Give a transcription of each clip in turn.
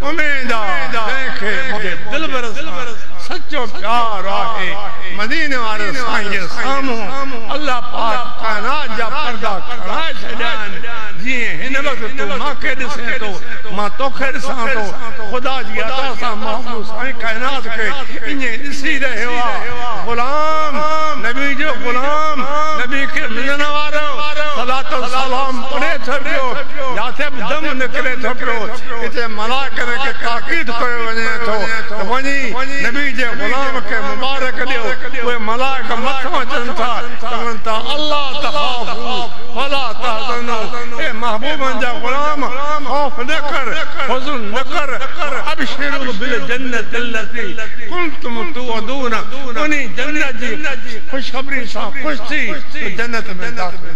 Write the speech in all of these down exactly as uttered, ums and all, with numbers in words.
उमेदा देखे मुझे दिल बरस सच्चो प्यार आहे मदीने वाले साईं सामो अल्लाह पाक कायनात जा पर्दा खड़ा छॾान जीअं हिन वक्त तू मांखे ॾिसे थो मां तोखे ॾिसां थो ख़ुदा जी अता सां महबूब साईं कायनात खे ईअं ॾिसी रहियो आहे ग़ुलाम नबी जो ग़ुलाम नबी खे मिलण वारो सलात सलाम पढ़े थो पियो जिथे बि दम निकिरे थो पियो हिते मलाइकनि खे ताक़ीद कयो वञे थो त वञी नबी जे ग़ुलाम खे मुबारक ॾियो उहे मलाइक मथां अचनि था चवनि था अल्लाह तख़ाफ़ू वला तहज़नू ए महबूबनि जा ग़ुलाम ख़ौफ़ न कर हुज़्न न कर अबशिरू बिल जन्नत अल्लती कुंतुम तुअदून उन्ही जन्नत जी ख़ुशख़बरी सां ख़ुशि थी तो जन्नत में दाख़िल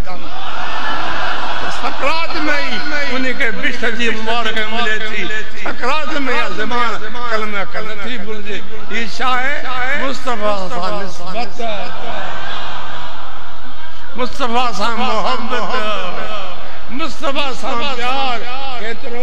सकरात में ही उन्हीं के बिश्त जी मुबारक मिले थी सकरात में या ज़बान कलमे कर थी भूल जे ये शाहे मुस्तफा सा निस्बत मुस्तफा सा मोहब्बत मुस्तफा सा प्यार केतरो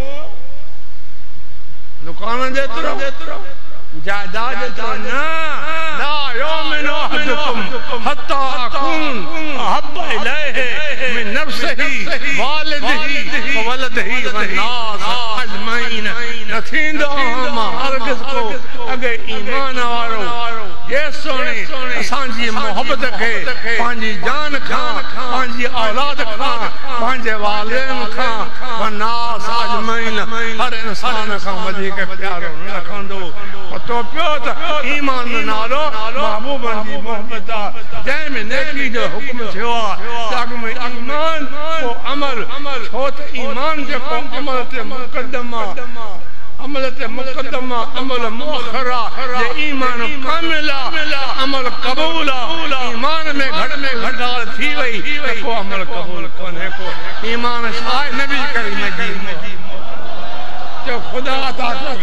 दुकान जेतरो जायदाद जेतरो ना ला युमिनु अहदुकुम हत्ता अकून अहब्बा इलैहि मिन नफ्सिही वालिदिही व वलदिही वन्नास अजमईन न थींदो मां हरगिज़ को अगे ईमान वारो ये सोने असांजी मोहब्बत खे पंहिंजी जान खां पंहिंजी औलाद खां पंहिंजे वालिदैन खां वन्नास अजमईन हर इंसान खां वधीक प्यारो न रखंदो पतो पियो त ईमान नालो महबूबनि जी मोहब्बत आहे जंहिंमें नेकी जो हुक्म थियो आहे अॻ में ईमान पोइ अमल छो त ईमान जेको अमल ते मुक़दम आहे अमल ते मुक़दम आहे अमल मुअखर आहे जे ईमान कामिल आहे अमल क़बूल आहे ईमान में घटि में घटि ॻाल्हि थी वई त पोइ अमल क़बूल कोन्हे को ईमान छा आहे नबी करीम जी जो ख़ुदा अता